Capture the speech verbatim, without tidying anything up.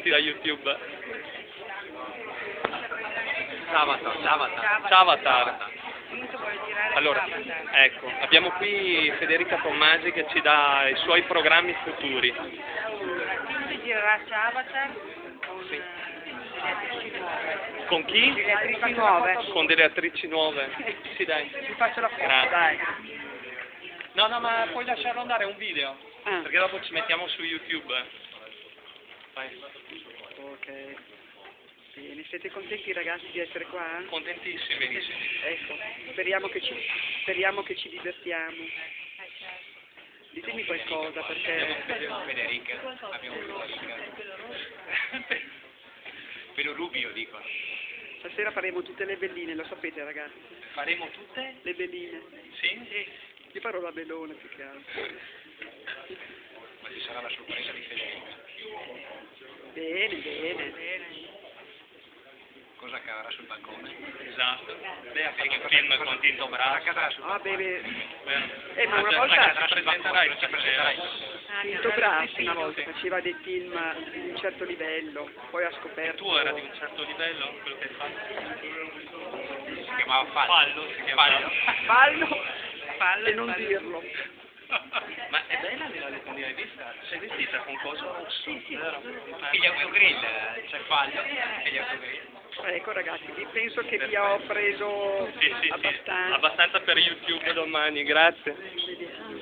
da YouTube. Avatar, Avatar. Avatar. Comunque vuole girare Allora, Avatar. ecco, abbiamo qui Federica Tommasi che ci dà i suoi programmi futuri. Quindi girerà Avatar con Sì. eh, delle attrici nuove. Con chi? Delle attrici nuove. Con delle attrici nuove. Sì, dai. Vi faccio la foto, Grazie. dai. No, no, ma puoi lasciarlo andare, è un video. Ah. Perché dopo ci mettiamo su YouTube. Vai. Ok. Bene, siete contenti ragazzi di essere qua? Contentissimi. Ecco, speriamo che ci, speriamo che ci divertiamo. Ditemi qualcosa perché... Federica, abbiamo Federica. Pelo rubio, dicono. Stasera faremo tutte le belline, lo sapete ragazzi? Faremo tutte? Le belline. Sì? Io farò la bellona più che altro. Ma ci sarà la sorpresa di Federica. Bene, bene, bene. Cosa caverà sul balcone? Esatto. Lei ha fatto un film con Tinto Cosa Brasso. cadrà sul Ah, bene. Vero? Eh, ma una Ah, volta... ci presenterai, ci presenterai. Tinto Brasso una volta faceva dei film di un certo livello, poi ha Il scoperto... tuo era di un certo livello, quello che hai fatto? Si chiamava Fallo. Fallo, si chiamava. Fallo! Fallo E non dirlo. Ma è bella nella locandina, hai vista? Sei vestita con cosa rosso? Sì, sì. Vero? E gli autogrill, c'è Fallo e gli autogrill. Ecco ragazzi, vi- penso che vi ho preso Sì, sì, sì. abbastanza. Abbastanza per YouTube domani, grazie. Vediamo.